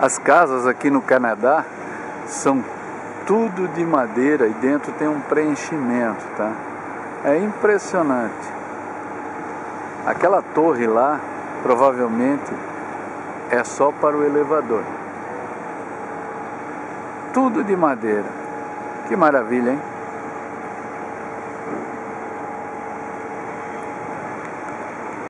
As casas aqui no Canadá são tudo de madeira e dentro tem um preenchimento, tá? É impressionante. Aquela torre lá, provavelmente, é só para o elevador. Tudo de madeira. Que maravilha, hein?